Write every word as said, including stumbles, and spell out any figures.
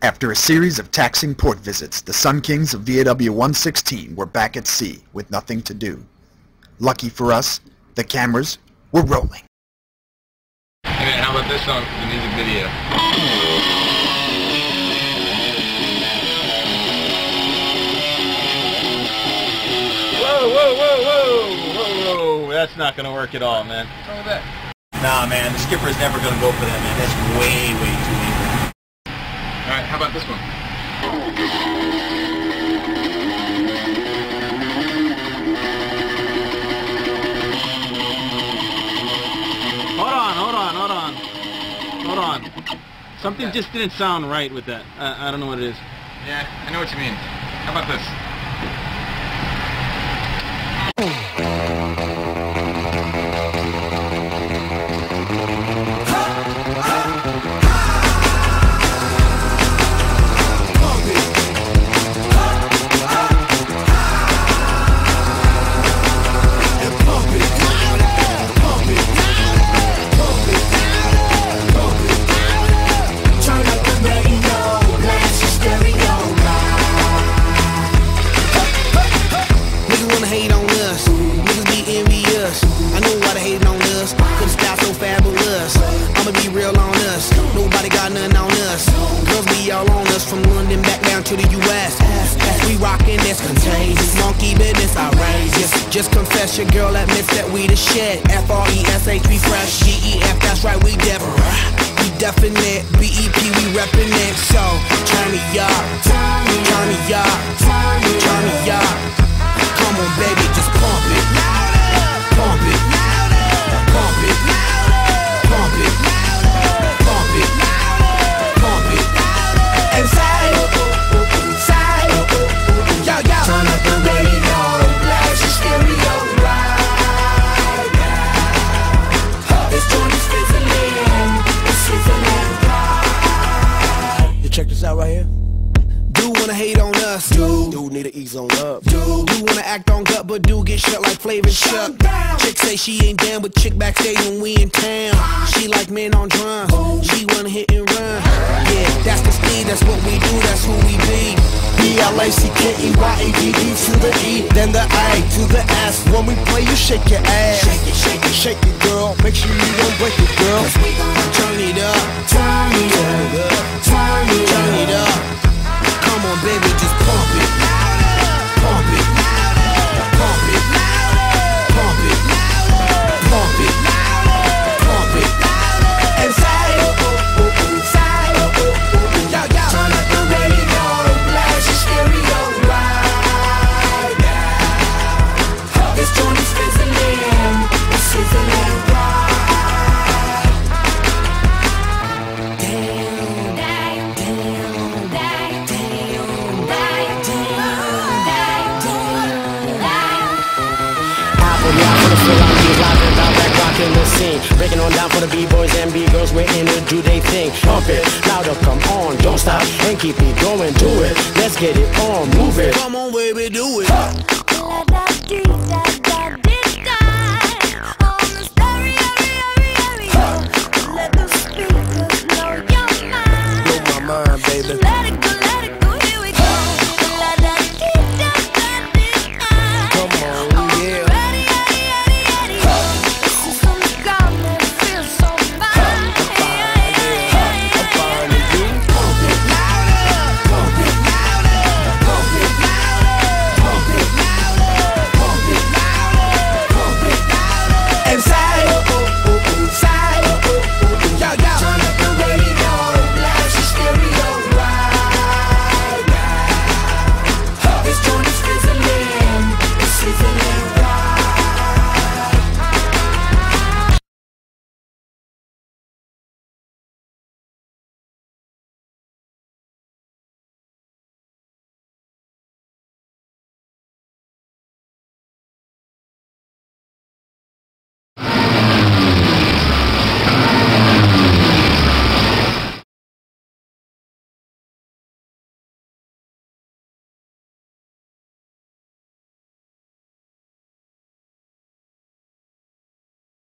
After a series of taxing port visits, the Sun Kings of V A W one sixteen were back at sea with nothing to do. Lucky for us, the cameras were rolling. Hey, how about this song for the music video? Whoa, whoa, whoa, whoa, whoa, whoa, that's not gonna work at all, man. What's wrong with that? Nah, man, the skipper's never gonna go for that, man. That's way, way too easy. Alright, how about this one? Hold on, hold on, hold on. Hold on. Something just didn't sound right with that. I, I don't know what it is. Yeah, I know what you mean. How about this? From London back down to the U S We rockin' this contagious, monkey business outrageous. Just confess your girl admits that we the shit. F R E S H we fresh, G E F that's right we different. We definite, B E P we reppin' it. So turn me up, turn me up, turn me up. Come on baby, just pump it, pump it, pump it, pump it, pump it, pump it. And side, side, yo, yo. Turn up the radio, blast your stereo right now. This joint is fizzling, it's sizzling right. You check this out right here. Do wanna hate on us, dude. Dude need to ease on up, dude. Do wanna act on gut, but do get shut like Flavor Chuck. Chick say she ain't down with chick backstage when we in town. She like men on drums, she wanna hit and run. Yeah, that's the speed, that's what we do, that's who we be. B L A C K E Y A D D to the E, then the A to the S. When we play, you shake your ass. Shake it, shake it, shake it, girl. Make sure you don't break it, girl. Turn it up, turn it up, turn it, turn it up. Come on, baby, just pump it, pump it, pump it, pump it, pump it, pump it, and say, say, yo, yo. Turn up the radio, blast your stereo right now. This joint is fizzling, it's sizzling right. Damn, damn, damn, damn, rockin' the scene, breaking on down for the B-boys and B-girls, we're in to do they thing. Pump it, louder, come on, don't stop, and keep it going, do it. Let's get it on, move it. Come on, baby, do it.